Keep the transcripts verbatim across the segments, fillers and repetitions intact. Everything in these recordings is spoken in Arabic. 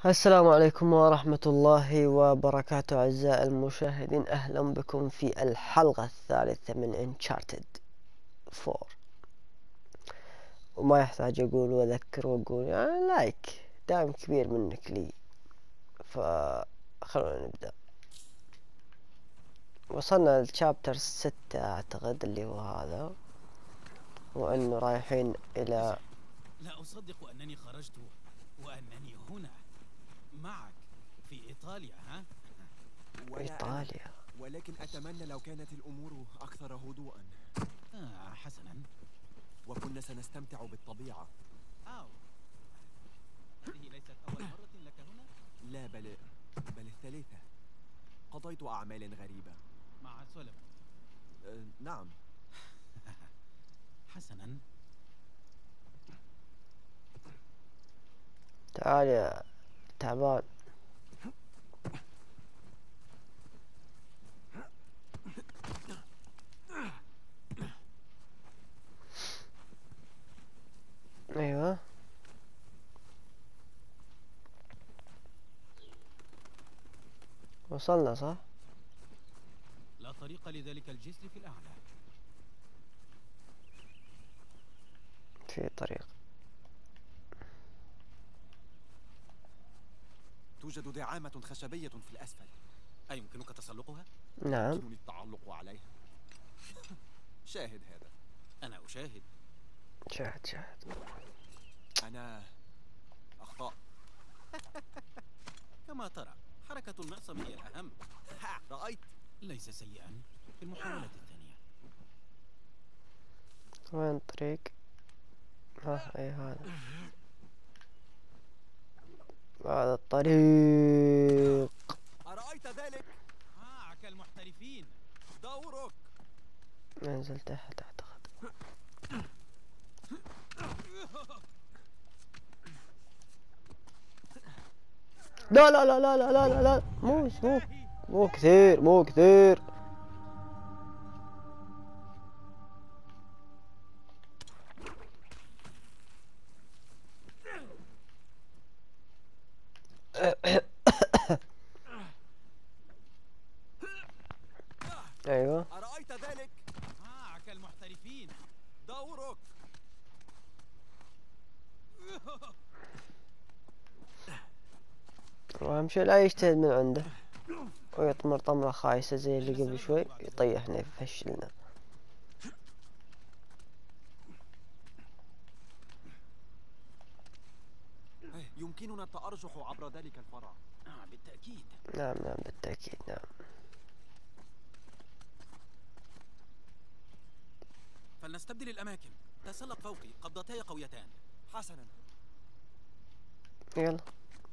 السلام عليكم ورحمة الله وبركاته أعزائي المشاهدين، أهلا بكم في الحلقة الثالثة من انشارتد فور. وما يحتاج أقول وأذكر وأقول يعني لايك، دعم كبير منك لي. فخلونا نبدأ. وصلنا للشابتر ستة أعتقد اللي هو هذا، وأنه رايحين إلى لا أصدق أنني خرجت وأنني هنا معك في إيطاليا. ها؟ إيطاليا. ولكن أتمنى لو كانت الأمور أكثر هدوءا. آه حسنا. وكنا سنستمتع بالطبيعة. أو هذه ليست أول مرة لك هنا؟ لا بل بل الثالثة. قضيت أعمال غريبة مع سوليفان. أه نعم. حسنا. تعال يا تعبان. أيوه وصلنا صح؟ لا طريق لذلك الجسر في الأعلى. في طريق. توجد دعامة خشبية في الأسفل. أيمكنك تسلقها؟ نعم. يمكنني التعلق عليها. شاهد هذا. أنا أشاهد. شاهد شاهد. أنا أخطأ. كما ترى حركة المعصم هي الأهم. رأيت؟ ليس سيئا في المحاولة الثانية. وين الطريق؟ ها اي هذا هذا الطريق. أرأيت ذلك؟ ها كالمحترفين. دورك. ننزل تحت اعتقد. لا لا لا لا لا لا لا لا مو مو مو كثير مو كثير. ايوه أرأيت ذلك؟ ها كالمحترفين. دورك. واهم شيء لا يجتهد من عنده ويطمر طمرة خايسة زي اللي قبل شوي يطيحنا يفشلنا. يمكننا التأرجح عبر ذلك الفرع. آه بالتأكيد. نعم نعم بالتأكيد نعم. فلنستبدل الأماكن. تسلق فوقي، قبضتاي قويتان. حسنا. يلا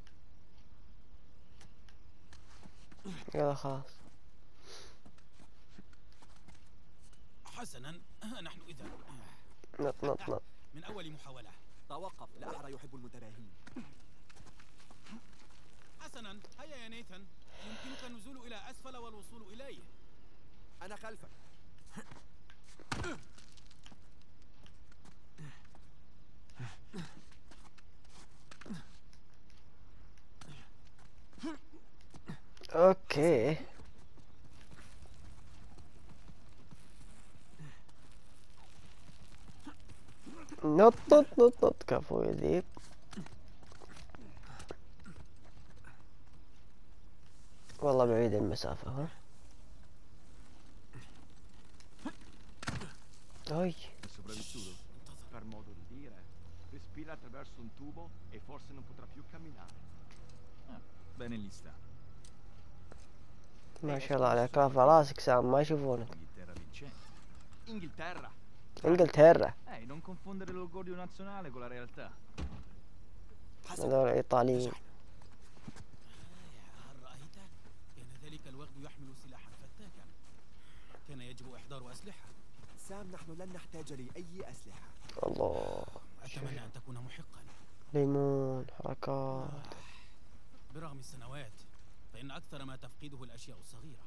يلا خلاص. حسنا. نحن إذا نط نط نط. من أول محاولة. توقف، لا أحد يحب المتباهين. حسنا. هيا يا نيثان، يمكنك النزول إلى أسفل والوصول إليه. أنا خلفك. اوكي نط نط نط نط كفو يذيب. والله بعيد المسافة ها. اي Sopravvissuto? Per modo di dire. Respira attraverso un tubo e forse non potrà più camminare. Ah, bene lì sta. ما شاء الله عليك، رافع راسك سام ما يشوفونك. Inghilterra vincente. Inghilterra? انجلترا Eh, non confondere l'orgoglio nazionale con la realtà. هذول ايطاليين. هل رأيت؟ كان ذلك الوغد يحمل سلاحا فتاكا. كان يجب إحضار أسلحة. سام، نحن لن نحتاج لأي أسلحة. الله أتمنى أن تكون محقا. ليمون حركات. برغم السنوات فإن أكثر ما تفقده الأشياء الصغيرة.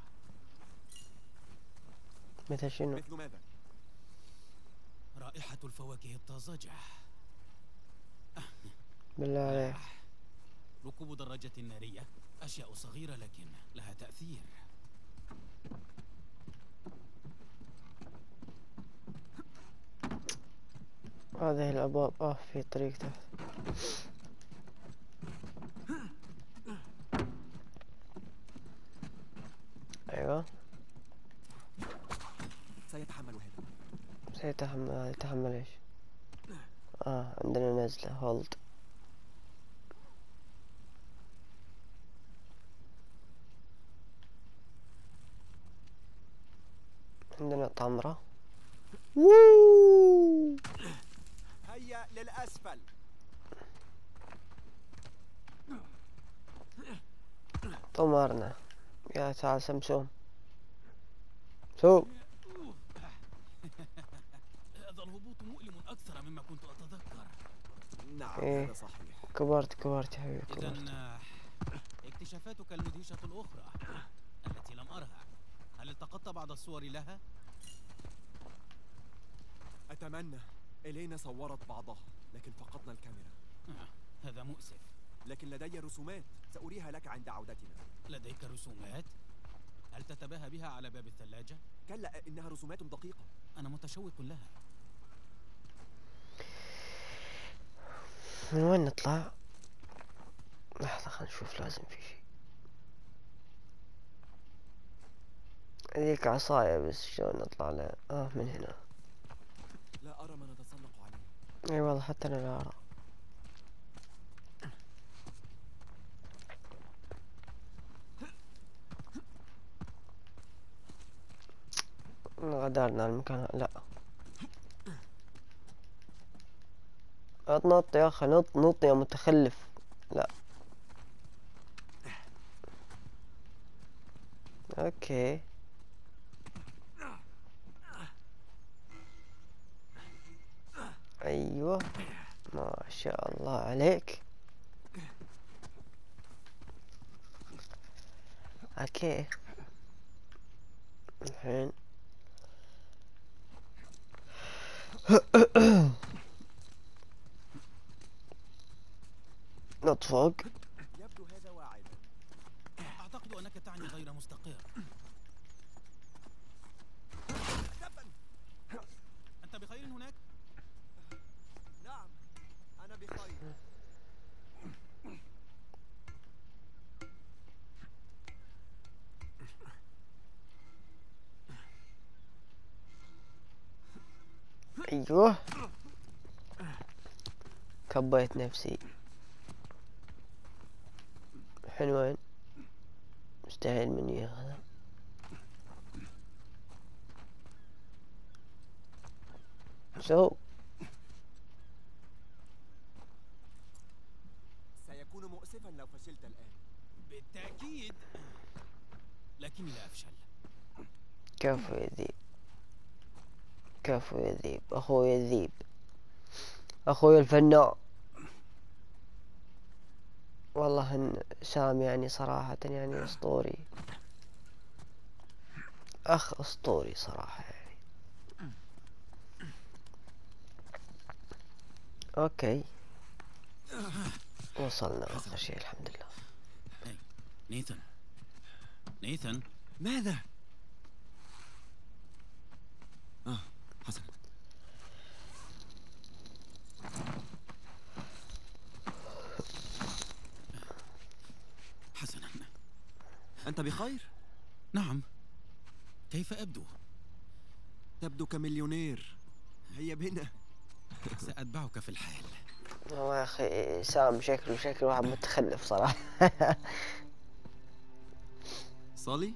مثل شنو؟ مثل ماذا؟ رائحة الفواكه الطازجة. بالله عليك. ركوب دراجة نارية، أشياء صغيرة لكن لها تأثير. هذه الأبواب. آه في طريق تحت. أيوة. سيتحمل هذا. سيتحمل. يتحمل إيش؟ آه عندنا نزلة. هولد. عندنا طمرة. هيا للأسفل. طمرنا. يا تعال سمسوم. سوم. هذا الهبوط مؤلم أكثر مما كنت أتذكر. نعم إيه. هذا صحيح. كبرت كبرت يا حبيبي كبرت. إذن اكتشافاتك المدهشة الأخرى التي لم أرها، هل التقطت بعض الصور لها؟ أتمنى. إلينا صورت بعضها لكن فقدنا الكاميرا. آه، هذا مؤسف. لكن لدي رسومات سأريها لك عند عودتنا. لديك رسومات؟ هل تتباهى بها على باب الثلاجة؟ كلا، إنها رسومات دقيقة. أنا متشوق لها. من وين نطلع؟ لحظة خلينا نشوف. لازم في شيء. هذيك عصاية بس شلون نطلع لها؟ اه من هنا. لا أرى من نتسلق عليه. اي والله حتى انا لا ارى. غادرنا المكان. لا نط يا اخي. نط نط يا متخلف. لا اوكي. ايوه ما شاء الله عليك. اوكي الحين نط فوق. يبدو هذا واعدا. أعتقد أنك تعني غير مستقر. أنت بخير هناك؟ نعم أنا بخير. ايوه كبيت نفسي. الحين وين؟ مستحيل مني هذا. سو سيكون مؤسفا لو فشلت الآن. بالتأكيد، لكني لا أفشل. كفو يا ذيب. كفو يا ذيب. اخوي الذيب. اخوي الفنان. والله ان سام يعني صراحة يعني اسطوري. اخ اسطوري صراحة يعني. اوكي وصلنا اخر شيء الحمد لله. هاي نيثن. نيثن ماذا؟ آه حسنا. حسنا. أنت بخير؟ نعم. كيف أبدو؟ تبدو كمليونير. هيا بنا. سأتبعك في الحال. والله يا اخي سام شكله شكله واحد متخلف صراحة. صالي؟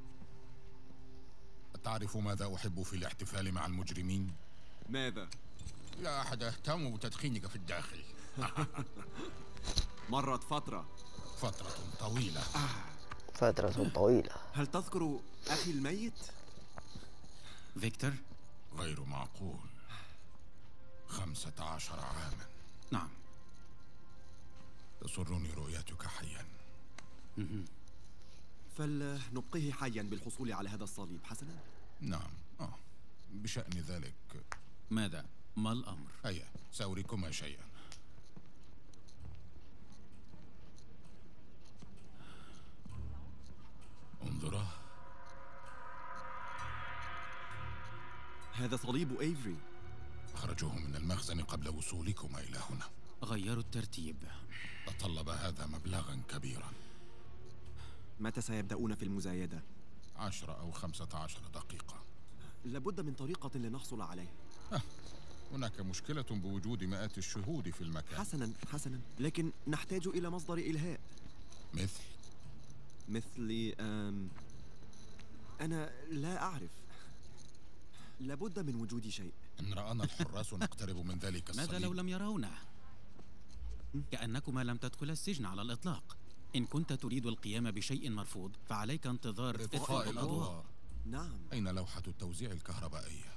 أتعرف ماذا أحب في الاحتفال مع المجرمين؟ ماذا؟ لا أحد يهتم بتدخينك في الداخل. مرت فترة. فترة طويلة. فترة طويلة. هل تذكر أخي الميت؟ فيكتور؟ غير معقول. خمسة عشر عاما. نعم. تسرني رؤيتك حيا. فلنبقيه حيا بالحصول على هذا الصليب حسنا؟ نعم. آه. بشأن ذلك. ماذا؟ ما الأمر؟ هيا سأريكما شيئا. هذا صليب ايفري. أخرجوه من المخزن قبل وصولكما إلى هنا. غيروا الترتيب. تطلب هذا مبلغا كبيرا. متى سيبدأون في المزايدة؟ عشرة أو خمسة عشر دقيقة. لابد من طريقة لنحصل عليه. أه. هناك مشكلة بوجود مئات الشهود في المكان. حسنا حسنا، لكن نحتاج إلى مصدر إلهاء. مثل؟ مثل أم... أنا لا أعرف. لابد من وجود شيء. إن رآنا الحراس نقترب من ذلك الصليب. ماذا لو لم يرونه؟ كأنكما لم تدخل السجن على الإطلاق. إن كنت تريد القيام بشيء مرفوض فعليك انتظار إطفاء الأضواء. نعم. أين لوحة التوزيع الكهربائية؟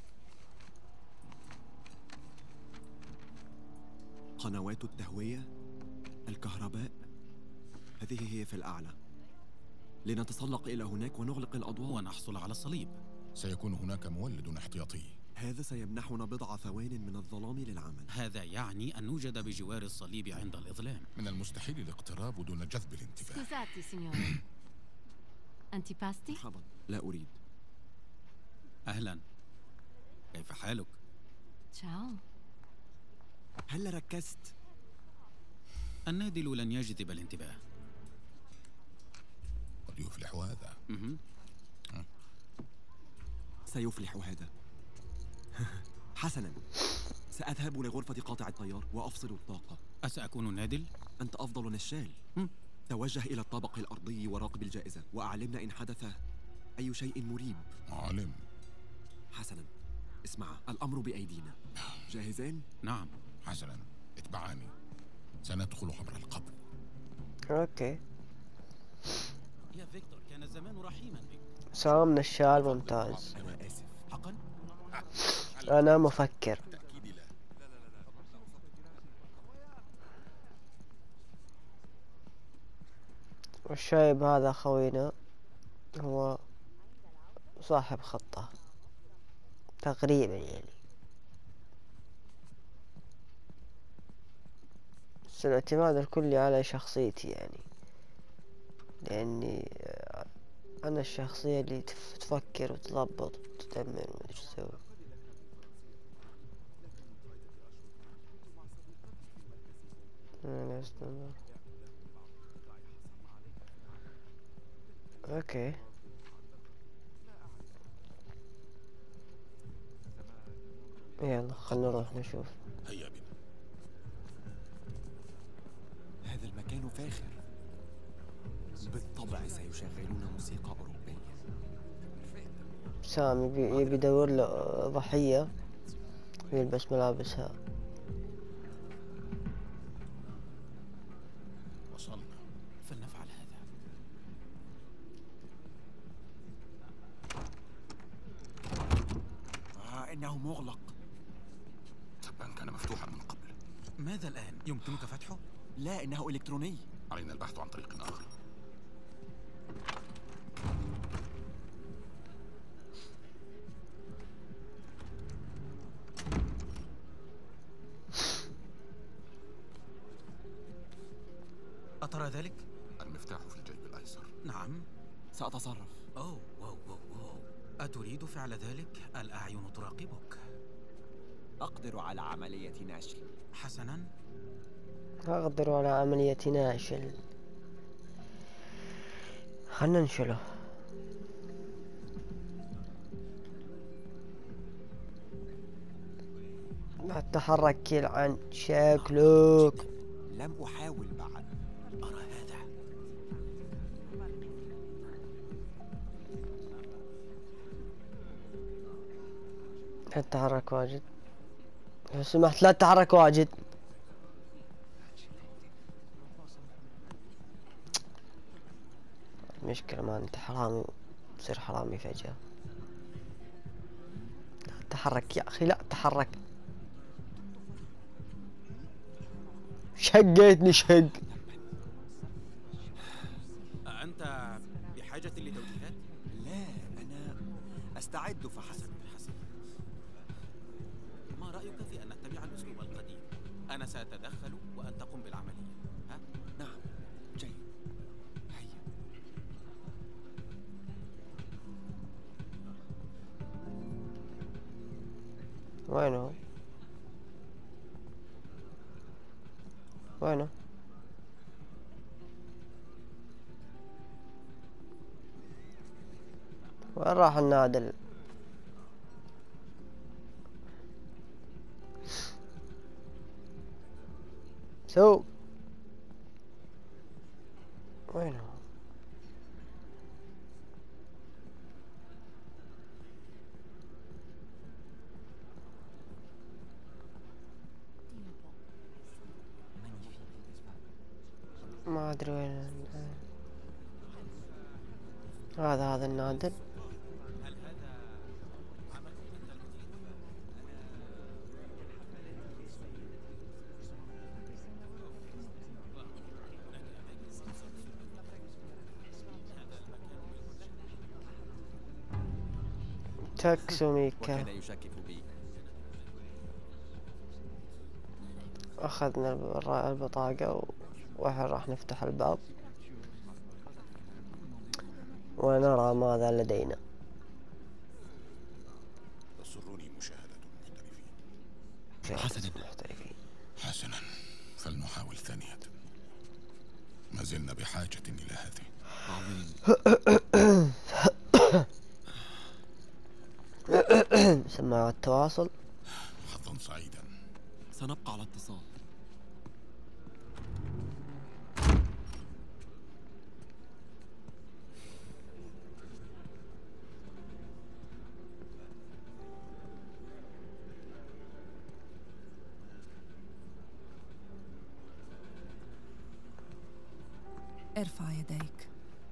قنوات التهوية، الكهرباء، هذه هي في الأعلى. لنتسلق إلى هناك ونغلق الأضواء ونحصل على الصليب. سيكون هناك مولد احتياطي. هذا سيمنحنا بضع ثوان من الظلام للعمل. هذا يعني أن نوجد بجوار الصليب عند الإظلام. من المستحيل الاقتراب دون جذب الانتباه. سكوزاتي سينيورا. أنتيباستي؟ مرحبا، لا أريد. أهلا، كيف حالك؟ تشاو. هل ركزت؟ النادل لن يجذب الانتباه. قد يفلح هذا. مه. سيفلح هذا. حسنا، سأذهب لغرفة قاطع التيار وأفصل الطاقة. أسأكون نادل؟ أنت أفضل نشال. م. توجه إلى الطابق الأرضي وراقب الجائزة وأعلمنا إن حدث أي شيء مريب. عالم. حسنا، اسمع، الأمر بأيدينا. جاهزين؟ نعم. حسنا، اتبعاني. سندخل عبر القبر. اوكي. يا فيكتور، كان الزمان رحيما بك. سلام نشال ممتاز. أنا آسف. حقا؟ أنا مفكر. تأكيد لا. والشايب هذا خوينا هو صاحب خطة تقريبا يعني، بس الاعتماد الكلي على شخصيتي يعني، لأني أنا الشخصية اللي تف- تفكر وتضبط وتدمر ومدري شو تسوي. أنا أستمر. اوكي. يلا خلنا نروح نشوف. هيا بنا. هذا المكان فاخر. بالطبع سيشغلون موسيقى أوروبية. سامي يبي يبي يدور له ضحية ويلبس ملابسها. وصلنا. فلنفعل هذا. آه إنه مغلق. تبا كان مفتوحا من قبل. ماذا الآن؟ يمكنك فتحه؟ لا، إنه إلكتروني. علينا البحث عن طريق آخر. أترى ذلك؟ المفتاح في الجيب الأيسر. نعم. سأتصرف. أوه واو واو واو. أتريد فعل ذلك؟ الأعين تراقبك. أقدر على عملية نشل. حسنا. أقدر على عملية ناشل. خلنا ننشله. لا تتحرك عن شكلك. لم أحاول بعد. أرى هذا. لا تتحرك واجد لو سمحت، لا تتحرك واجد. المشكلة ما انت حرامي تصير حرامي فجأة. لا تتحرك يا أخي، لا تتحرك. شقيتني شق. أنت بحاجة لتوجيهات؟ لا، أنا أستعد فحسب. حسن. ما رأيك في أن نتبع الأسلوب القديم؟ أنا سأتدخل وأن تقوم بالعملية. ها؟ نعم، جيد. هيا. وينه وينه؟ وين راح النادل؟ سو وينه؟ ما ادري وين. هذا هذا النادل. هل هذا عمل أنت المدير؟ تاكسوميكا. وكان يشكك بي. أخذنا الب- البطاقة والحين راح نفتح الباب ونرى ماذا لدينا. تسرني مشاهدة المحترفين. حسناً. محترفين. حسنا، فلنحاول ثانية. ما زلنا بحاجة إلى هذه. عظيم. سماعة التواصل. حظا سعيدا. سنبقى على اتصال. ارفع يديك.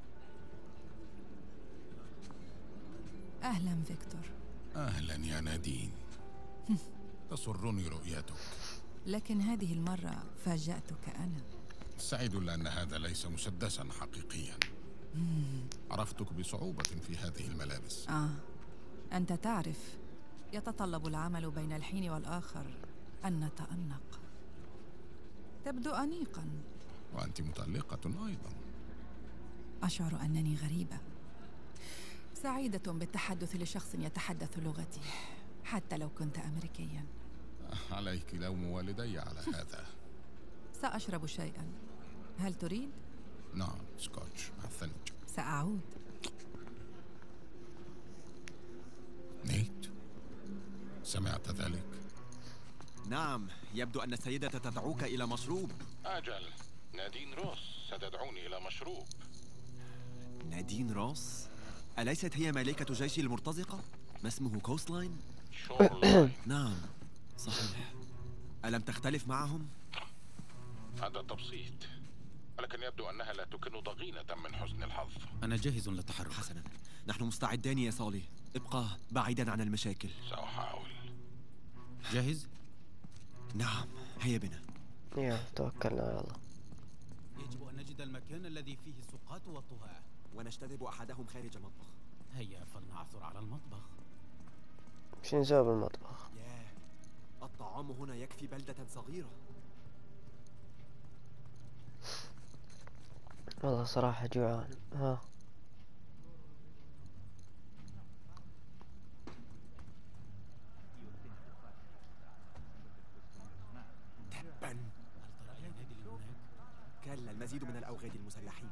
أهلا فيكتور. أهلا يا نادين. تسرني رؤيتك. لكن هذه المرة فاجأتك أنا. سعيد لأن هذا ليس مسدسا حقيقيا. عرفتك بصعوبة في هذه الملابس. آه، أنت تعرف يتطلب العمل بين الحين والآخر أن نتأنق. تبدو أنيقا. وأنت مطلقة أيضا. أشعر أنني غريبة، سعيدة بالتحدث لشخص يتحدث لغتي حتى لو كنت أمريكيا. عليك لوم والدي على هذا. سأشرب شيئا. هل تريد؟ نعم، سكوتش مع الثلج. سأعود. نيت، سمعت ذلك؟ نعم، يبدو أن السيدة تدعوك إلى مشروب. أجل، نادين روس ستدعوني إلى مشروب. نادين روس؟ أليست هي مالكة جيش المرتزقة؟ ما اسمه كوستلاين؟ شورلاين. نعم، صحيح. ألم تختلف معهم؟ هذا تبسيط، ولكن يبدو أنها لا تكن ضغينة من حسن الحظ. أنا جاهز للتحرك. حسنا، نحن مستعدان يا صالح. ابقى بعيدا عن المشاكل. سأحاول. جاهز؟ نعم، هيا بنا. يلا توكلنا على الله. يجب أن نجد المكان الذي فيه السقاط والطهاة، ونجتذب أحدهم خارج المطبخ. هيا فلنعثر على المطبخ. مش نسوي بالمطبخ؟ ياه، الطعام هنا يكفي بلدة صغيرة. والله صراحة جوعان. ها تبا. هل ترى أي نادي هناك؟ كلا، المزيد من الأوغاد المسلحين.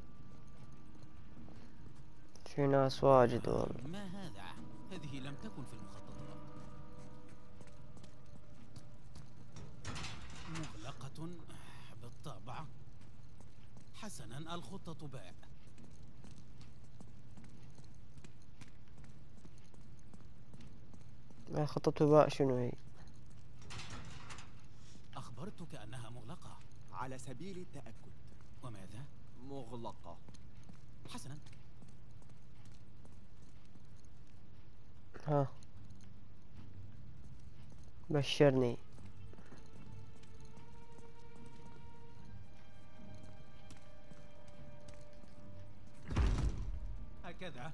في ناس واجد والله. ما هذا؟ هذه لم تكن في المخططات. مغلقة بالطبع. حسنا، الخطة باء. ما خطة باء شنو هي؟ أخبرتك أنها مغلقة. على سبيل التأكد. وماذا؟ مغلقة. حسنا. ها بشرني. هكذا.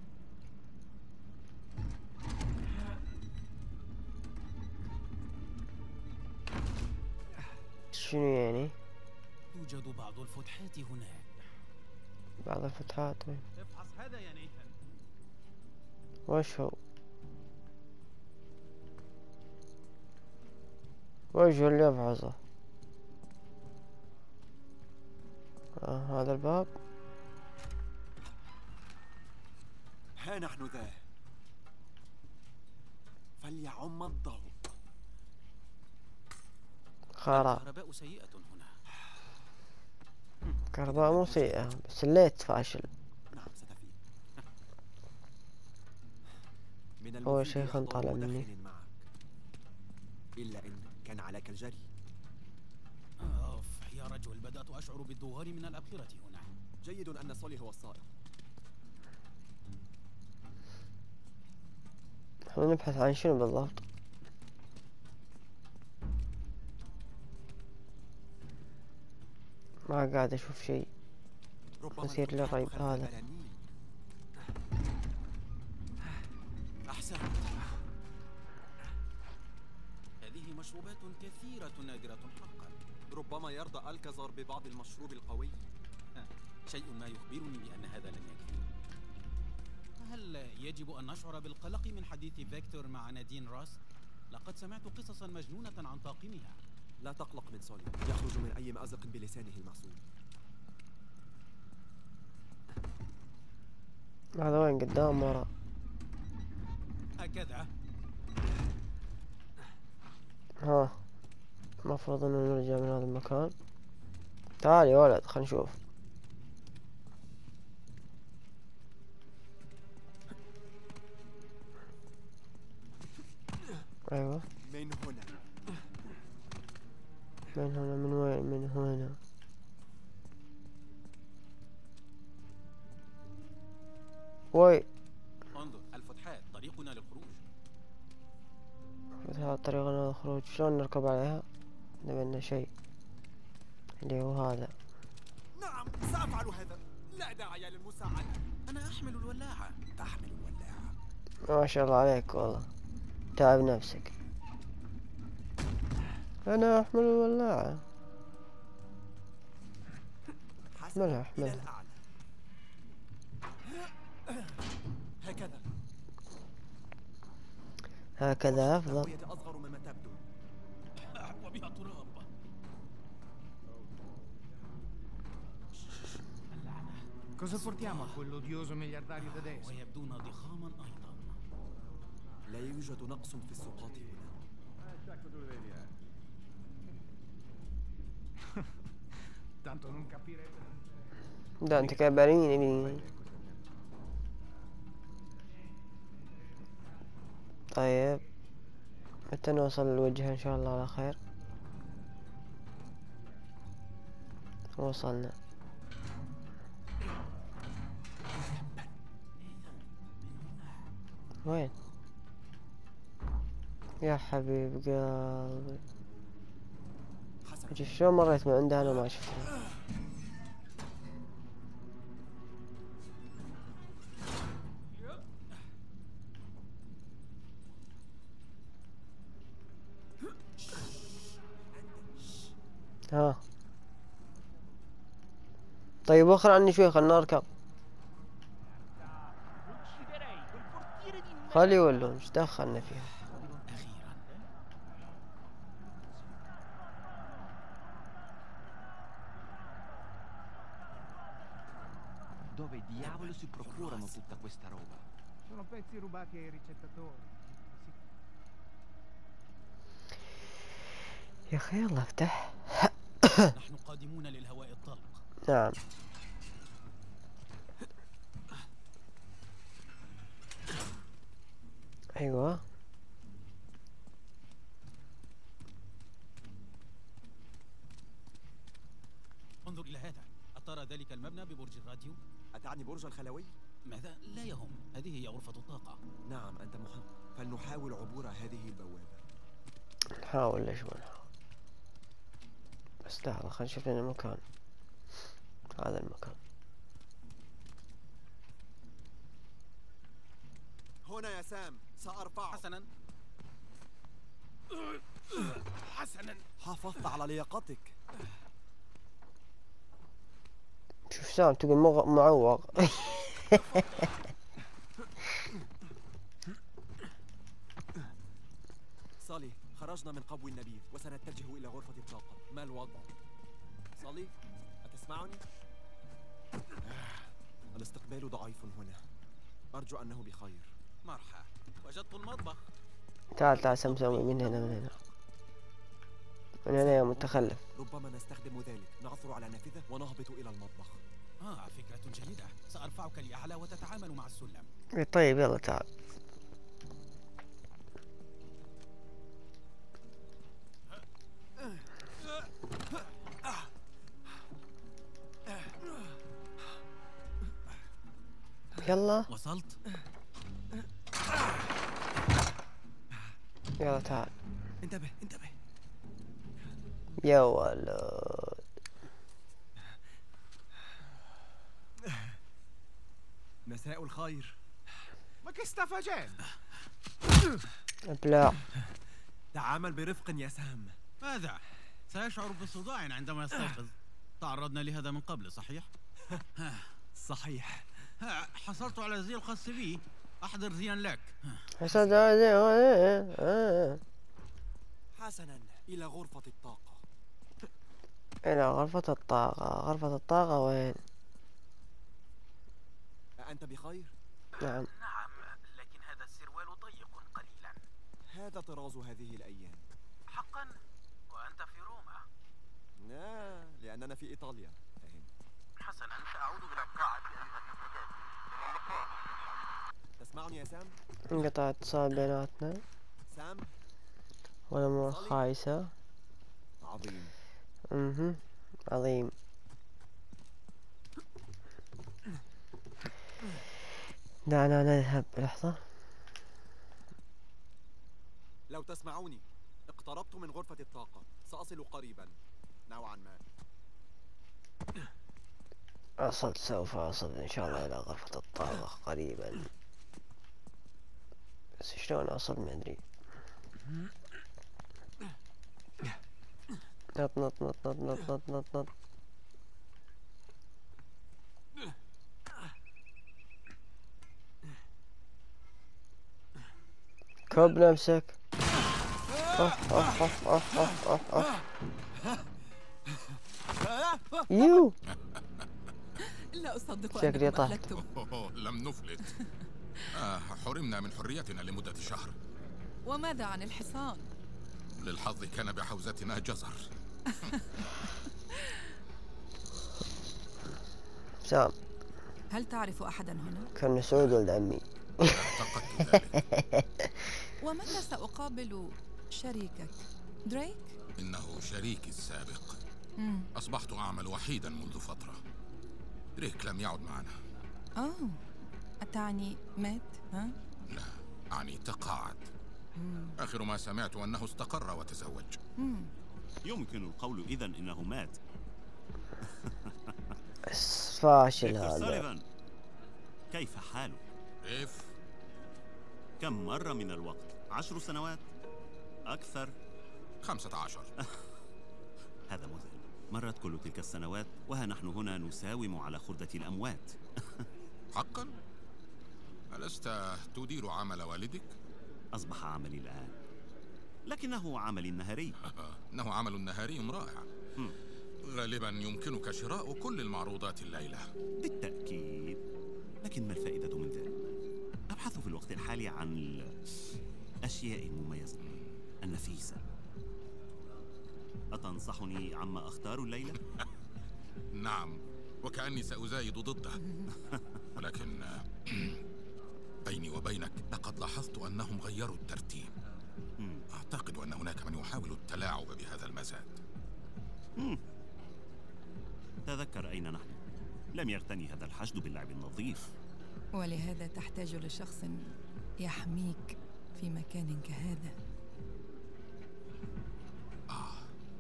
شنو يعني؟ توجد بعض الفتحات هناك. بعض الفتحات. افحص هذا يا نيثن. وش هو؟ وجه اللي يفحصه. آه هذا الباب. ها نحن ذا، فليعم الضوء. خرا الكهرباء سيئة هنا. كهرباء مو سيئة بس الليت فاشل. نعم ستفيد. من أول المفيد شيء خلنا إحضار نطالع مني. مدخن معك، إلا إن كان عليك الجري. أوف يا رجل، بدأت أشعر بالدوار من الأبخرة هنا. جيد أن سولي هو السائق. احنا نبحث عن شنو بالضبط؟ ما قاعد اشوف شيء. ربما نسير الفتحات للريب خلف هذا. البلانين. أحسنت. هذه مشروبات كثيرة نادرة حقا. ربما يرضى الكازار ببعض المشروب القوي. شيء ما يخبرني بأن هذا لن يكفي. هل يجب أن نشعر بالقلق من حديث فيكتور مع نادين راس؟ لقد سمعت قصصا مجنونة عن طاقمها. لا تقلق من سولي، يخرج من أي مأزق بلسانه المعصوم. هذا وين؟ قدام ورا؟ هكذا. ها المفروض انه نرجع من هذا المكان. تعال يا ولد خلينا نشوف. ايوه من هنا. من هنا؟ من وين؟ من هنا؟ وي انظر الفتحات، طريقنا للخروج. هذا طريقنا للخروج. شلون نركب عليها؟ نبينا شيء اللي هو هذا. نعم سأفعل هذا، لا داعي للمساعدة. أنا أحمل الولاعة. تحمل الولاعة. ما شاء الله عليك والله، تعب نفسك. أنا أحمل الولاعة. احملها احملها. الأعلى. هكذا. هكذا أفضل. التهوية أصغر مما تبدو. وبها تراب. Cosa portiamo a quell'odioso miliardario tedesco? ويبدون ضخاما أيضا. لا يوجد نقص في السوقات هنا. Tanto non capirete. ده أنت كبريني. طيب متى نوصل للوجهة إن شاء الله على خير؟ وصلنا. وين يا حبيب قلبي؟ شوف شلون مريت من عندها أنا ما شفتها. ها طيب وخر عني شوي، خلنا نركب. خلي يولون، ايش دخلنا فيها؟ أخيرا. Dove diavolo si procurano tutta questa roba? Sono pezzi rubati ai ricettatori. يا أخي يلا افتح. نحن قادمون للهواء الطلق. نعم. أيوة انظر إلى هذا، أترى ذلك المبنى ببرج الراديو؟ أتعني برج الخلوي؟ ماذا؟ لا يهم، هذه هي غرفة الطاقة. نعم أنت محق، فلنحاول عبور هذه البوابة. نحاول. ليش ما نحاول؟ بس لحظة خلينا نشوف لنا مكان. هذا المكان هنا يا سام، سأرفعه. حسنا حسنا. حافظت على لياقتك. شوف سام تقول مغ... معوق. صالي خرجنا من قبو النبيذ وسنتجه إلى غرفة الطاقة. ما الوضع؟ صلي، أتسمعني؟ الاستقبال ضعيف هنا. أرجو أنه بخير. مرحبا، وجدت المطبخ. تعال تعال سمسمي، من هنا من هنا من هنا يا متخلف. ربما نستخدم ذلك. نعثر على نافذة ونهبط إلى المطبخ. آه فكرة جيدة، سأرفعك لأعلى وتتعامل مع السلم. طيب يلا تعال. يلا وصلت؟ يلا تعال. انتبه انتبه. يا ولد. مساء الخير. Ma che sta facendo? ابلع. تعامل برفق يا سام. ماذا؟ سيشعر بصداع عندما يستيقظ. تعرضنا لهذا من قبل صحيح؟ صحيح. حصلت على زي الخاص بي. أحضر زيا لك. حسنا، إلى غرفة الطاقة. إلى غرفة الطاقة. غرفة الطاقة وين؟ أأنت بخير؟ نعم. نعم، لكن هذا السروال ضيق قليلا. هذا طراز هذه الأيام. حقا؟ وأنت في روما؟ لا، لأننا في إيطاليا. فهم. حسنا، سأعود إلى القاعة أيها المستجاب. تسمعني يا سام؟ انقطع اتصال بيناتنا. سام؟ والأمور خايسة. عظيم. اها عظيم. دعنا نذهب. لحظة. لو تسمعوني، اقتربت من غرفة الطاقة. سأصل قريبا نوعا ما. أصل سوف أصل إن شاء الله إلى غرفة الطاقة قريبا. بس شلون أصل ما أدري. نط نط نط نط نط نط نط نط. كب نفسك. أوف أوف أوف أوف أوف أوف أوف. يو لا أصدق شكلي أنكم طحت. أهلكتم. أوه، لم نفلت. آه حرمنا من حريتنا لمدة شهر. وماذا عن الحصان؟ للحظ كان بحوزتنا جزر. سام، هل تعرف أحدا هنا؟ كان سعود ولد عمي. اعتقدت ذلك. ومتى سأقابل شريكك دريك؟ إنه شريكي السابق. مم. أصبحت أعمل وحيدا منذ فترة. دريك لم يعد معنا. أوه، أتعني مات؟ ها؟ لا، أعني تقاعد. مم. آخر ما سمعت أنه استقر وتزوج. مم. يمكن القول إذن إنه مات. بس فاشل دكتور هذا. سوليفان، كيف حالك؟ كيف؟ كم مرة من الوقت؟ عشر سنوات؟ أكثر؟ خمسة عشر. هذا مذهل. مرت كل تلك السنوات وها نحن هنا نساوم على خردة الأموات. حقا؟ ألست تدير عمل والدك؟ أصبح عملي الآن، لكنه عملي النهاري. إنه عمل نهاري رائع. هم. غالبا يمكنك شراء كل المعروضات الليلة. بالتأكيد، لكن ما الفائدة من ذلك؟ أبحث في الوقت الحالي عن الأشياء المميزة النفيسة. أتنصحني عما أختار الليلة؟ نعم، وكأني سأزايد ضده. ولكن بيني وبينك لقد لاحظت أنهم غيروا الترتيب. مم. أعتقد أن هناك من يحاول التلاعب بهذا المزاد. مم. تذكر أين نحن. لم يغتني هذا الحشد باللعب النظيف. ولهذا تحتاج لشخص يحميك في مكان كهذا. آه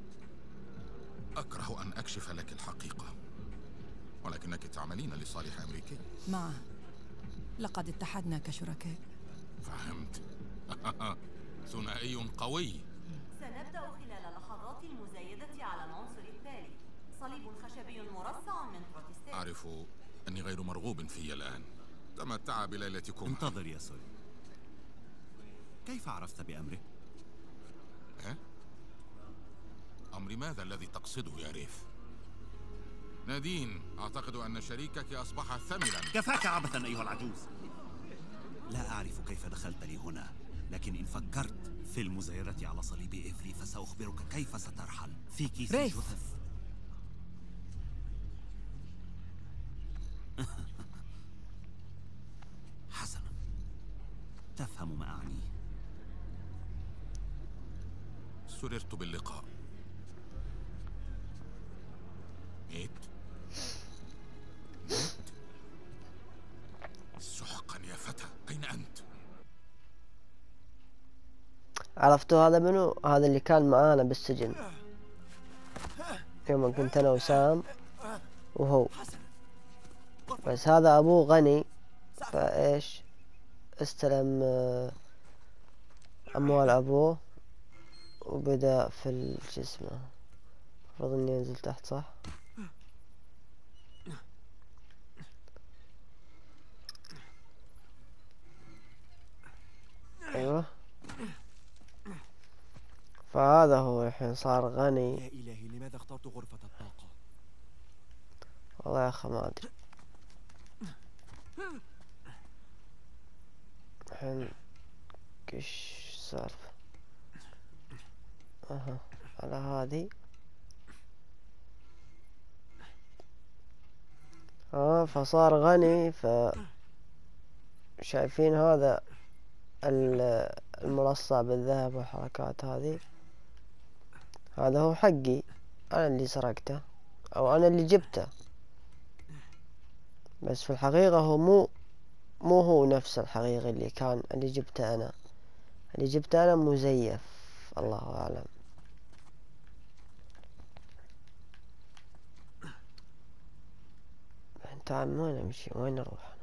أكره أن أكشف لك الحقيقة، ولكنك تعملين لصالح أمريكي. معه، لقد اتحدنا كشركاء. فهمت. ثنائي قوي. سنبدأ خلال لحظات المزايدة على العنصر التالي. صليب خشبي مرصع من بروتستان. أعرف أني غير مرغوب في الآن. تمتع بليلتكم. انتظر يا سولي. كيف عرفت بأمره؟ ها؟ أمر ماذا الذي تقصده يا ريف؟ نادين، أعتقد أن شريكك أصبح ثملا. كفاك عبثا أيها العجوز. لا أعرف كيف دخلت لي هنا، لكن إن فكرت في المزايدة على صليب إيفلي فسأخبرك كيف سترحل في كيس جثث. حسنا، تفهم ما أعنيه. سررت باللقاء. ميت ميت سحقا يا فتى، أين أنت؟ عرفتوا هذا منو؟ هذا اللي كان معانا بالسجن يوم كنت أنا وسام وهو، بس هذا أبوه غني فإيش استلم أموال أبوه وبدأ في الجسم. المفروض إني أنزل تحت صح؟ أيوه، فهذا هو الحين صار غني. يا إلهي لماذا اخترت غرفة الطاقة؟ والله يا أخي ما أدري. الحين كش سالفة. أها على هذه. اه فصار غني. ف شايفين هذا المرصع بالذهب والحركات هذه، هذا هو حقي، أنا اللي سرقته أو أنا اللي جبته، بس في الحقيقة هو مو مو هو نفس الحقيقي اللي كان اللي جبته أنا. اللي جبته أنا مزيف، الله أعلم. تعال وين أمشي؟ وين أروح؟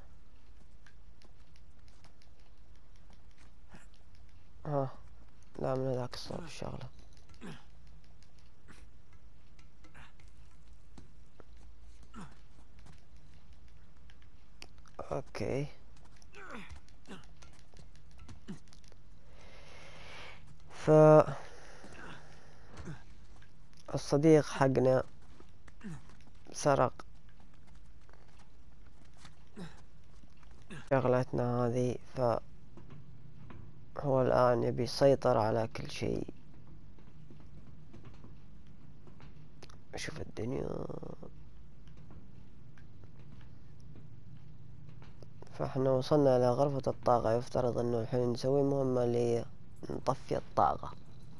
ها لا من ذاك الصوب الشغلة. اوكي ف الصديق حقنا سرق شغلتنا هذه، فهو الآن يبي يسيطر على كل شيء. شوف الدنيا. فاحنا وصلنا إلى غرفة الطاقة. يفترض انه الحين نسوي مهمة اللي نطفي الطاقة.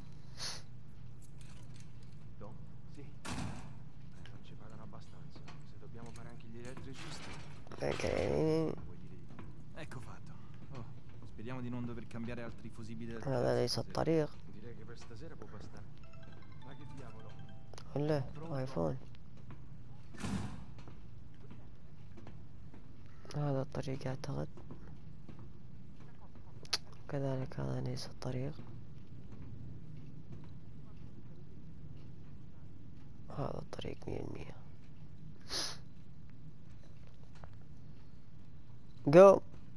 هذا ليس الطريق. ولا ايفون. هذا الطريق اعتقد. كذلك هذا ليس الطريق. هذا الطريق مية المية. جو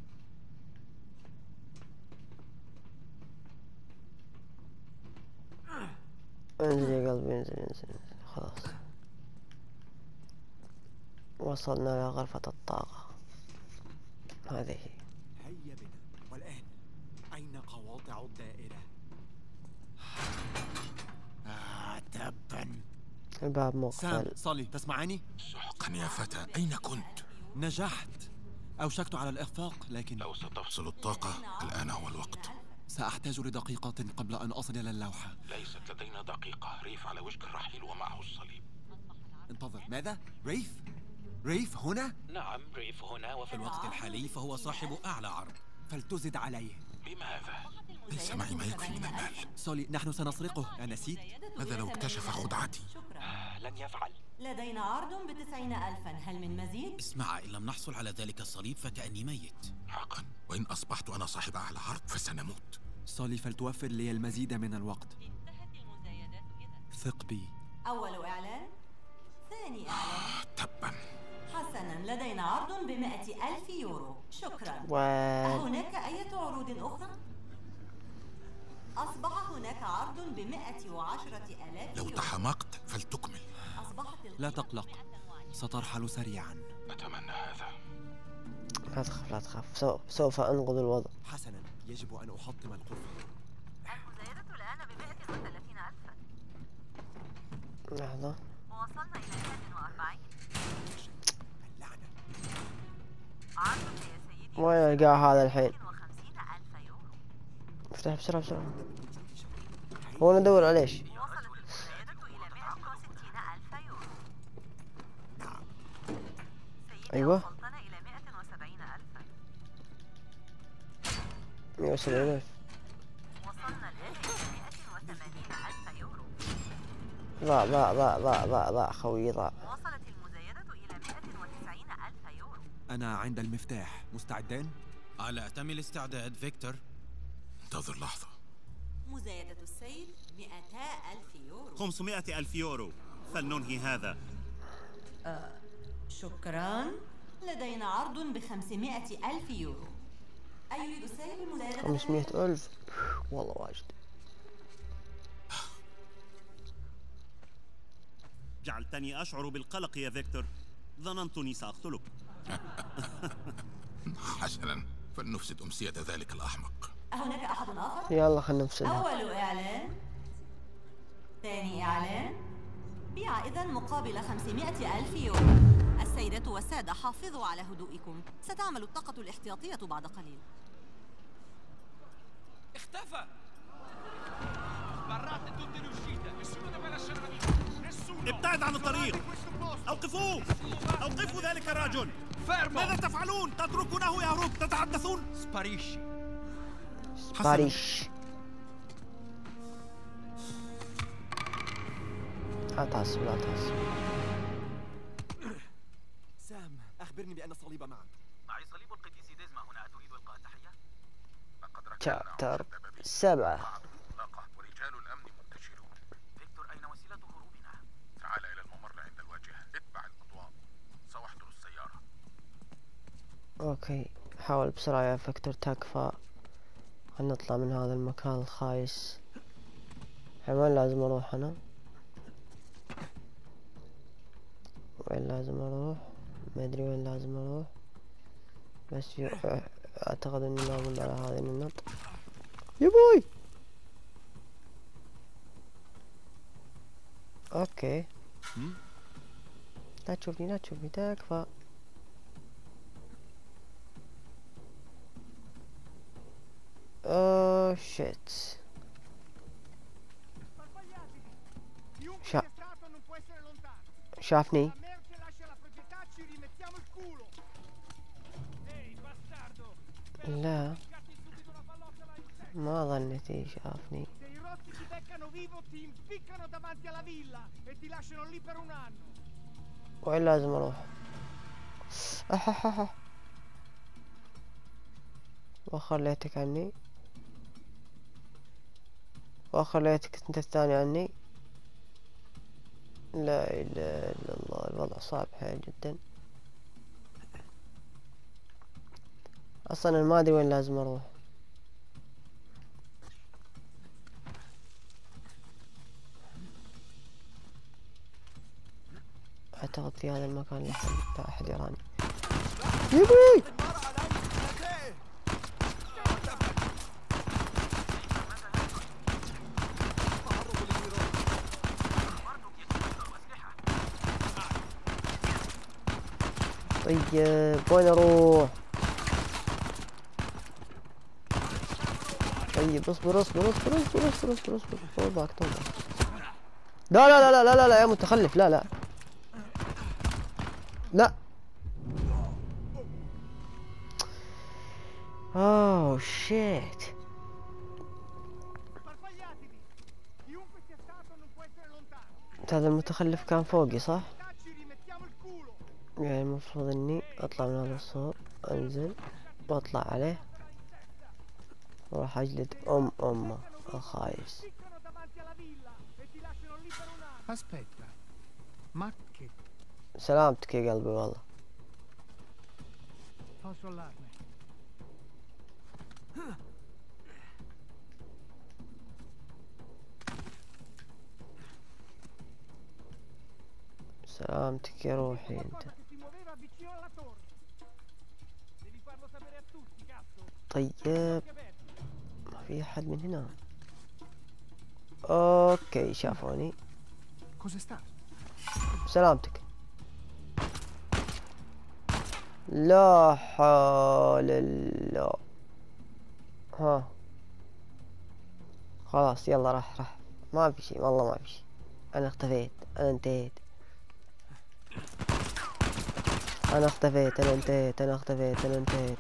انزل يا قلبي، انزل انزل انزل. خلاص وصلنا إلى غرفة الطاقة. هذه هي. هيا بنا. والآن أين قواطع الدائرة؟ آه تبا. الباب مقفل. سام صلي تسمعني؟ سحقا يا فتى، أين كنت؟ نجحت. أوشكت على الإخفاق، لكن لو ستفصل الطاقة الآن هو الوقت. سأحتاج لدقيقة قبل أن أصل إلى اللوحة. ليست لدينا دقيقة. ريف على وشك الرحيل ومعه الصليب. انتظر. ماذا؟ ريف؟ ريف هنا؟ نعم ريف هنا، وفي الوقت الحالي فهو صاحب أعلى عرض. فلتزد عليه. بماذا؟ ليس معي ما يكفي من المال. سولي نحن سنسرقه، أنسيت؟ ماذا لو اكتشف خدعتي؟ لن يفعل. لدينا عرض بتسعين ألفا، هل من مزيد؟ اسمع، إن لم نحصل على ذلك الصليب فكأني ميت. حقا، وإن أصبحت أنا صاحب أعلى عرض فسنموت. سولي فلتوفر لي المزيد من الوقت. ثق بي. أول إعلان، ثاني إعلان. تبا. حسنا، لدينا عرض بمائة ألف يورو. شكرا. و... هناك أي عروض أخرى؟ أصبح هناك عرض بمئة وعشرة آلاف لو يورو. تحمقت فلتكمل. أصبحت لا تقلق، سترحل سريعا. أتمنى هذا. لا تخاف لا تخاف، سو- سوف أنقذ الوضع. حسنا، يجب أن أحطم الغرفة. المزايدة الآن بمئة وثلاثين ألفا. لحظة. ووصلنا إلى مئة وأربعين. اللعنة. عرض يا سيدي. وين القاع هذا الحين؟ وخمسين ألف يورو. افتح بسرعة بسرعة. هو ندور على ايش؟ وصلت المزايدة إلى مئة وستين ألف يورو. نعم. سيدي أيوة. وصلتنا إلى مئة وسبعين ألفا. مئة وسبعين ألف. وصلنا الآن إلى مئة وثمانين ألف يورو. ضاع ضاع ضاع ضاع ضاع ضاع خوي ضاع. وصلت المزايدة إلى مئة وتسعين ألف يورو. أنا عند المفتاح، مستعدين؟ على أتم الاستعداد فيكتور. انتظر لحظة. مزايدة السيد مئتا ألف يورو. خمسمائة ألف يورو، فلننهي هذا. آه، شكرا. لدينا عرض بخمسمائة ألف يورو. أيريد السيد المزايدة؟ خمسمئة ألف والله واجد. جعلتني أشعر بالقلق يا فيكتور، ظننتني سأقتلك. حسنا، فلنفسد أمسية ذلك الأحمق. هناك أحد آخر؟ يلا خلنا نفسدها. أول إعلان، ثاني إعلان، بيع إذن مقابل خمسمائة ألف يورو. السيدات والسادة حافظوا على هدوئكم، ستعمل الطاقة الاحتياطية بعد قليل. اختفى. برات tutte le uscite. Nessuno deve lasciare la vita. Nessuno. ابتعد عن الطريق. أوقفوه. أوقفوا ذلك الرجل. Fermo. ماذا تفعلون؟ تتركونه يهرب، تتحدثون؟ Sparisci. باريش. لا تحسب لا تحسب. سام، أخبرني بأن الصليب معك. معي صليب القديس ديزما هنا. أتريد إلقاء تحية؟ لقد ركبنا شابتر مسببين سبعة. مطلقة ورجال الأمن منتشرون. فيكتور، أين وسيلة هروبنا؟ تعال إلى الممر عند الواجهة، اتبع الأضواء، سأحضر السيارة. اوكي، حاول بسرعة يا فيكتور تكفى. خلنا نطلع من هذا المكان الخايس. الحين وين لازم اروح انا؟ وين لازم اروح؟ ما ادري وين لازم اروح، بس ي- اعتقد اني لازم على هذه النقطة. يا بوي. اوكي، لا تشوفني لا تشوفني تكفى. اوه شيت. شا... شافني. لا ما ظنيتي شافني. وين لازم اروح؟ اححح وخليتك عني وخليتك انت الثاني عني. لا اله الا الله، الوضع صعب حيل جدا. اصلا انا ما ادري وين لازم اروح. اعتقد في هذا المكان لا احد يراني. يبي طيب وين اروح؟ طيب اصبر اصبر اصبر اصبر اصبر اصبر اصبر طولك طولك. لا لا لا لا لا لا يا متخلف، لا لا لا. اوه شيت. هذا المتخلف كان فوقي صح؟ يعني المفروض اني اطلع من هذا السور، انزل واطلع عليه وراح اجلد ام امه الخايس. Aspetta, ma che سلامتك يا قلبي والله. posso allarme? سلامتك يا روحي انت. طيب ما في احد من هنا. اوكي شافوني. سلامتك. لا حول الله. ها خلاص يلا راح راح ما في شيء والله ما في شيء. انا اختفيت انا انتهيت انا اختفيت انا انتهيت انا اختفيت انا انتهيت.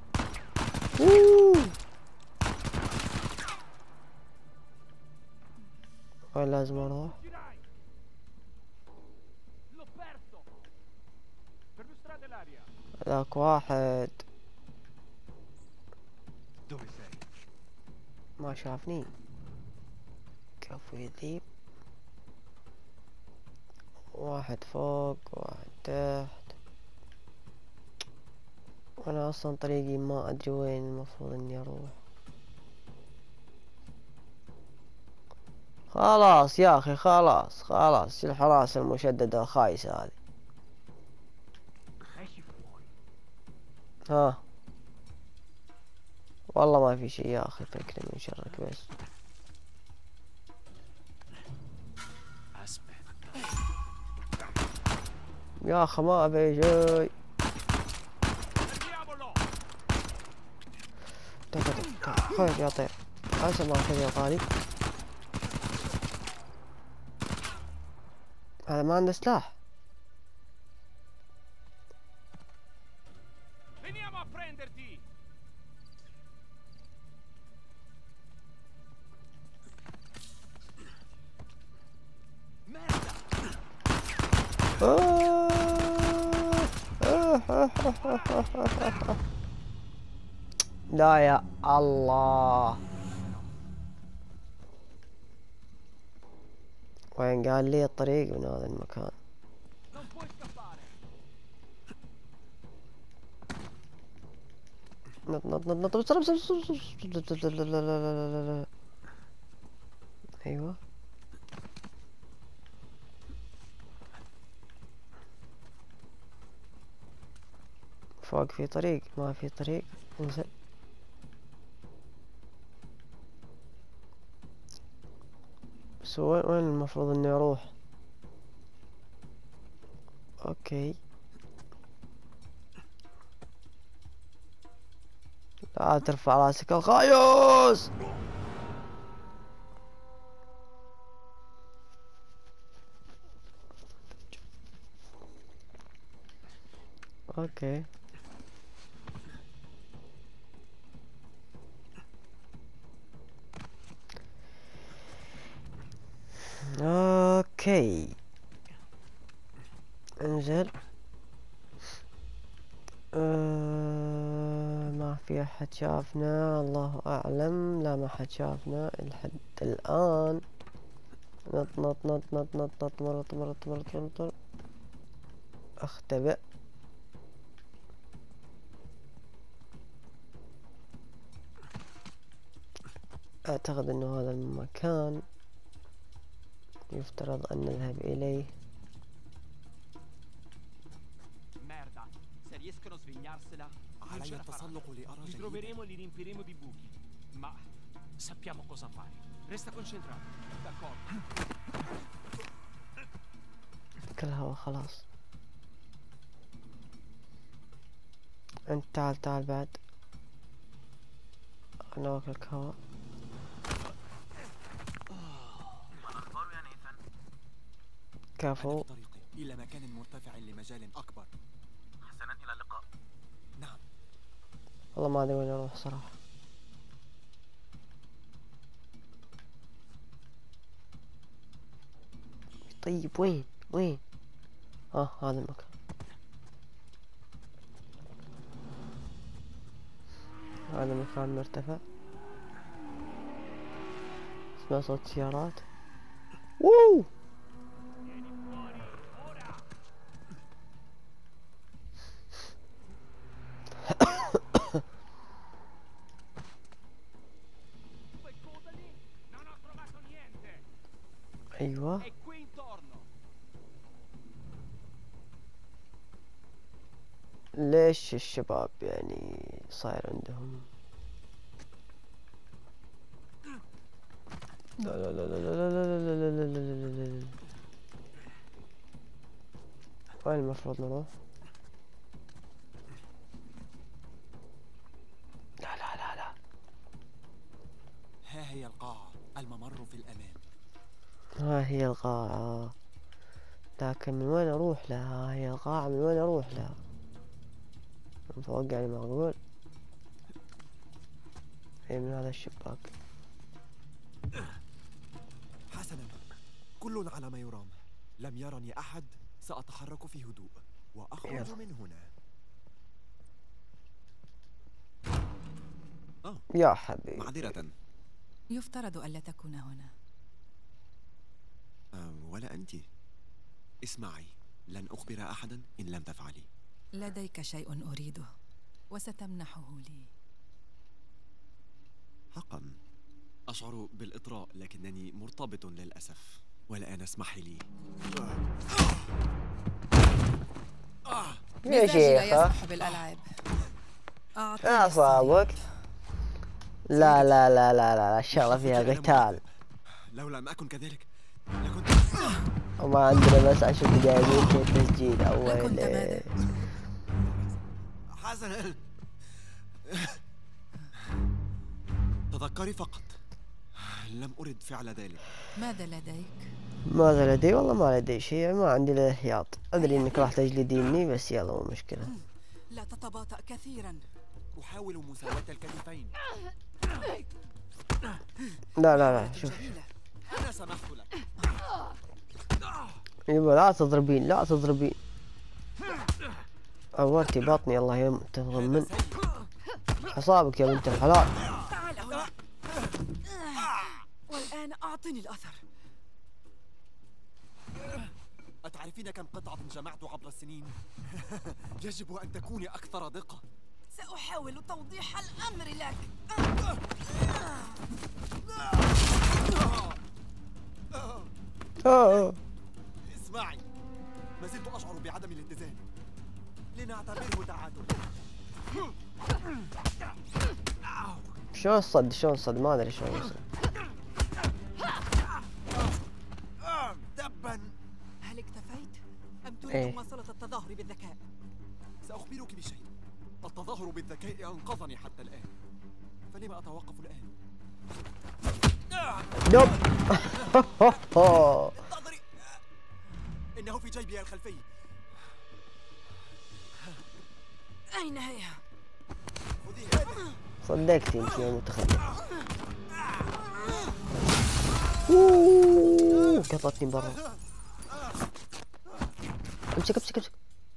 وين لازم اروح؟ ذاك واحد ما شافني. كفو يذيب. واحد فوق واحد تحت. وانا اصلا طريقي ما ادري وين المفروض اني اروح. خلاص يا اخي خلاص خلاص الحراسة المشددة الخايسة هذه. ها والله ما في شيء يا اخي فكري من شرك بس. يا اخي ما ابي شيء. خذ يا طير عسى ما اخذ يا غالي. هذا ما عنده سلاح. لا يا الله. وين قال لي الطريق من هذا المكان؟ نط نط نط نط بسرعة بسرعة. ايوه فوق في طريق ما في طريق. انزل. بس وين وين المفروض اني اروح؟ اوكي لا ترفع راسك الخايس. اوكي اوكي انزل. أه ما في احد شافنا الله اعلم. لا ما حد شافنا لحد الان. نط نط نط نط نط نط مرط مرط مرط مرط. اختبئ. اعتقد انه هذا المكان يفترض ان نذهب اليه. علي التسلق لأرى جيدا. Troveremo e li riempiremo di buchi, ma sappiamo cosa fare. Resta concentrato. D'accordo. كل هوا خلاص. انت تعال تعال بعد. انا واكلك هوا. كفو. طريقي إلى مكان مرتفع لمجال أكبر. حسنا إلى اللقاء. نعم. والله ما ادري وين اروح صراحة. طيب وين وين؟ اه هذا المكان. هذا مكان مرتفع. اسمع صوت سيارات. ووو ايوه ليش الشباب يعني صاير عندهم لا لا لا لا لا لا لا لا لا لا لا. وين المفروض نروح؟ لا لا لا لا. ها هي القاعة، الممر في الأمام. ها هي القاعة، لكن من وين أروح لها؟ ها هي القاعة، من وين أروح لها؟ من فوق يعني معقول؟ هي من هذا الشباك. حسنا، كل على ما يرام. لم يرني أحد، سأتحرك في هدوء وأخرج يلا. من هنا. آه. يا حبيبي معذرة. يفترض ألا تكون هنا. أه ولا أنت. اسمعي، لن أخبر أحدا إن لم تفعلي. لديك شيء أريده وستمنحه لي. حقا أشعر بالإطراء، لكنني مرتبط للأسف. والآن اسمحي لي. يا شيخة لا يسمح بالألعاب. لا صابك. لا لا لا لا لا الشغلة فيها قتال. لو لم أكن كذلك لكنت. وما عندنا بس عشر دقايق تسجيل أول. حسنا، تذكري فقط، لم أرد فعل ذلك. ماذا لديك؟ ماذا لدي؟ والله ما لدي شيء، ما عندي الا احتياط. ادري انك راح تجلديني بس يلا مو مشكلة. لا تتباطأ كثيرا. أحاول مساواة الكتفين. لا لا لا شوف. أنا سمحت لك. يبا لا تضربين لا تضربين. عورتي بطني الله يم تضمن. أصابك يا بنت الحلال. تعال هنا. والآن أعطني الأثر. أتعرفين كم قطعة جمعت عبر السنين؟ يجب أن تكوني أكثر دقة. سأحاول توضيح الأمر لك. اسمعي، ما زلت أشعر بعدم الاتزان. لنعتبره تعادل. شلون الصد شلون الصد ما أدري شلون يصير. تبا. هل اكتفيت؟ أم تريد إيه؟ مواصلة التظاهر بالذكاء؟ سأخبرك بشيء. التظاهر بالذكاء أنقذني حتى الآن، فلما أتوقف الآن؟ دب. انتظري، إنه في جيبي الخلفي. أين هي؟ خذي هذا. صدقتي انت يا متخلف. اوه قطتني برا. امسك امسك امسك.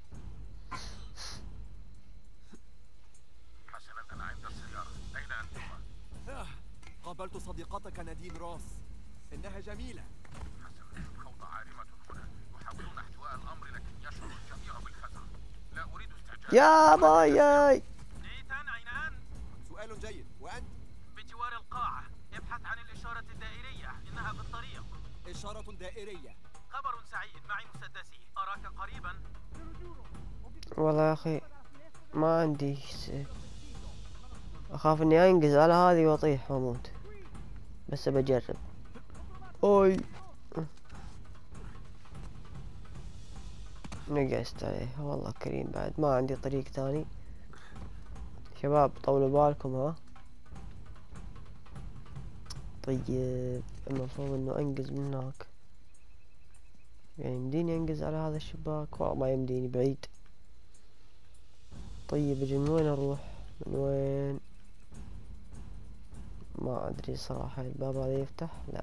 حسنا، أنا عند السيارة. أين أنتما؟ قابلت صديقتك نادين روس، إنها جميلة. حسنا، الفوضى عارمة هنا. يحاولون احتواء الأمر لكن يشعر الجميع بالفزع. لا أريد استعجال. يا باياي. نيتان عينان. سؤال جيد، وأنت؟ بجوار القاعة. ابحث عن الإشارة الدائرية، إنها بالطريق. إشارة دائرية. خبر سعيد، معي مسدسي، أراك قريبا. والله يا أخي ما عندي س... أخاف إني أنقز على هذه وأطيح وأموت، بس بجرب. أوي نقزت عليه والله كريم. بعد ما عندي طريق ثاني. شباب طولوا بالكم ها. طيب المفروض إنه أنقز من هناك، يعني يمديني أنقز على هذا الشباك؟ والله ما يمديني بعيد. طيب أجي من وين أروح؟ من وين؟ ما أدري صراحة. الباب هذا يفتح؟ لا.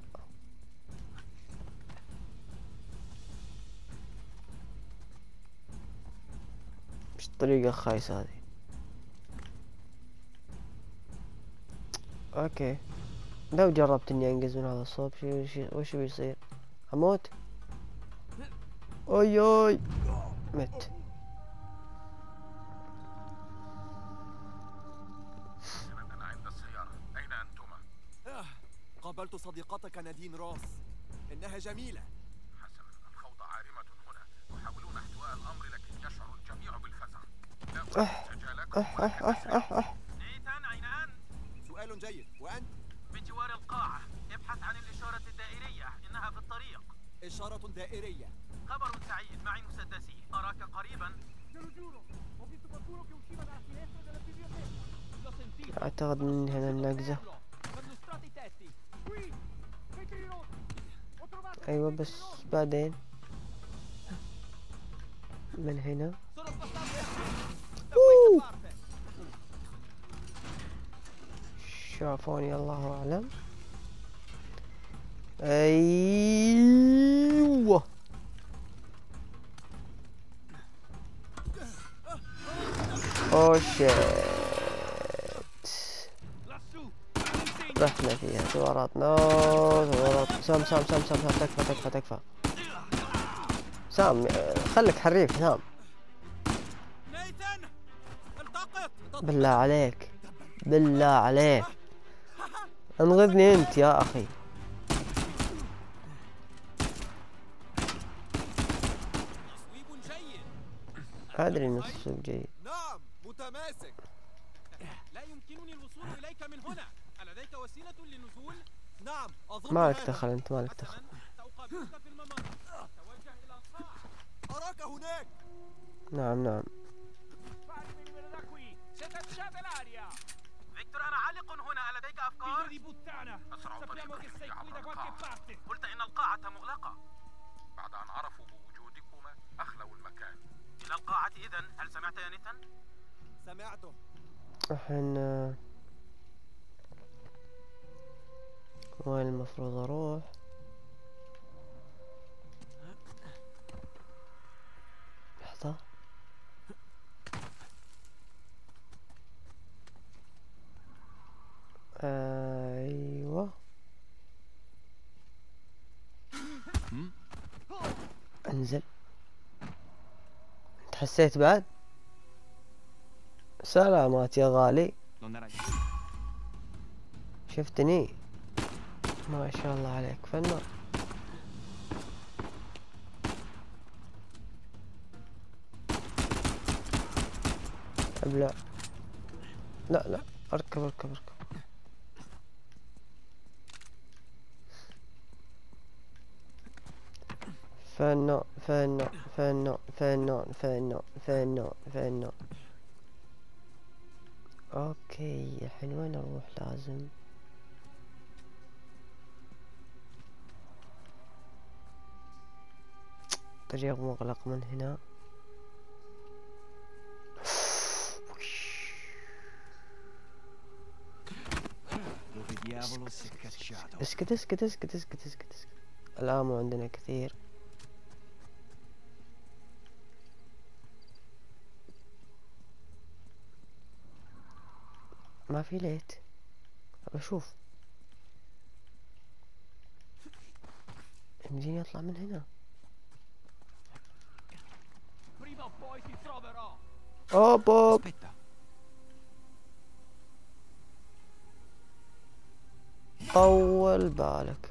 مش الطريقة الخايسة هذه. أوكي لو جربت إني أنقز من هذا الصوب شي وش وش بيصير؟ أموت؟ أوي أوي مت. أنا عند السيارة. أين أنتما؟ قابلت صديقتك نادين روس، إنها جميلة. حسنا، الفوضى عارمة هنا. يحاولون احتواء الأمر لكن يشعر الجميع بالفزع. لا أح أح أح أح أح أح. نيثان أين أنت؟ سؤال جيد، وأنت؟ بجوار القاعة، ابحث عن الإشارة الدائرية، إنها في الطريق. إشارة دائرية. خبر سعيد، معي مسدسي، أراك قريبا. أعتقد من هنا النقزة. أيوة بس بعدين من هنا. أوه. شافوني الله أعلم. أيوة أوه شيت، رحنا فيها. سوارات نار، سوارات. سام سام سام سام تكفى تكفى تكفى. سام خليك حريف سام. بالله عليك بالله عليك انقذني انت يا اخي. ادري انه تصويب جيد. نعم متماسك. لا يمكنني الوصول اليك من هنا. ألديك وسيلة للنزول؟ نعم اظن. مالك دخل انت، مالك دخل. سأقابلك في الممر. توجه إلى القاعة. أراك هناك. نعم نعم. فيكتور أنا عالق هنا، ألديك أفكار؟ أسرع طريق لعبر القاعة. قلت إن القاعة مغلقة. بعد أن عرفوا بوجودكما أخلوا المكان. إلى القاعة إذن. هل سمعت يا نيثان؟ سمعته. الحين وين المفروض اروح؟ لحظة. ايوه انزل. انت حسيت بعد؟ سلامات يا غالي. شفتني؟ ما شاء الله عليك فنان. ابلع. لا لا اركب اركب اركب. فنان فنان فنان فنان فنان فنان فنان. اوكي الحين وين اروح؟ لازم طريق مغلق من هنا. اسكت اسكت اسكت اسكت اسكت اسكت. الآمو عندنا كثير. ما في ليت. بشوف يمديني اطلع من هنا. اوب اوب. طول بالك.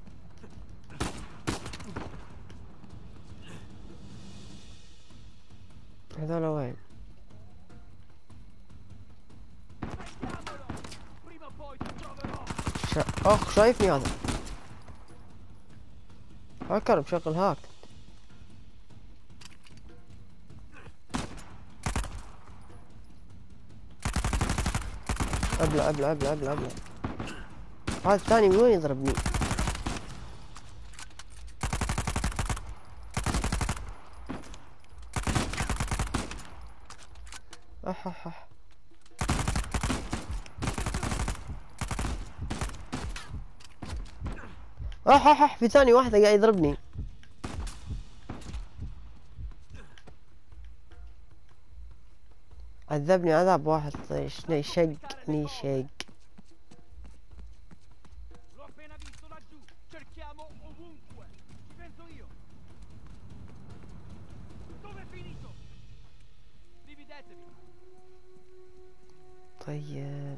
هذول وين؟ شا... اخ شايفني هذا. هاكر بشغل هاك. ابلع ابلع ابلع ابلع ابلع. هذا الثاني من وين يضربني؟ اح اح اح. اح اح اح. في ثاني واحدة قاعد يضربني. عذبني عذاب واحد. شقني شق. طيب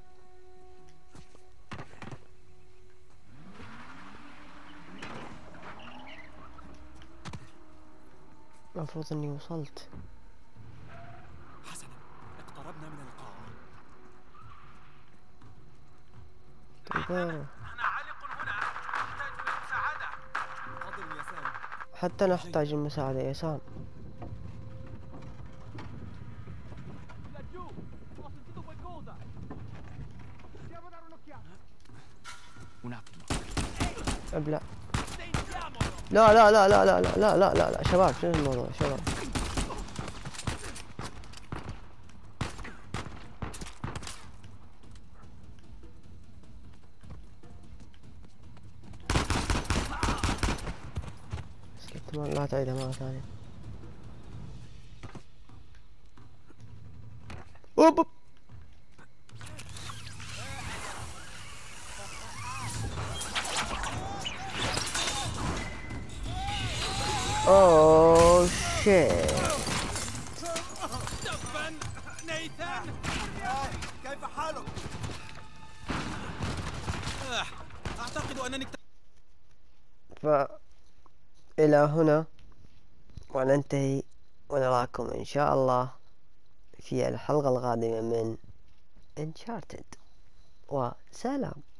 المفروض اني وصلت. حسنا بيروح. أنا عالق هنا، أحتاج للمساعدة. حاضر يا سام. حتى نحتاج المساعدة يا سام. ابلع. لا لا لا لا لا لا لا لا لا لا شباب، شنو الموضوع شباب؟ لا تعيدها مرة ثانية. اوب اوه شيت. نيثان، كيف حالك؟ أعتقد أنني فإلى هنا وننتهي، ونراكم إن شاء الله في الحلقة القادمة من Uncharted، وسلام.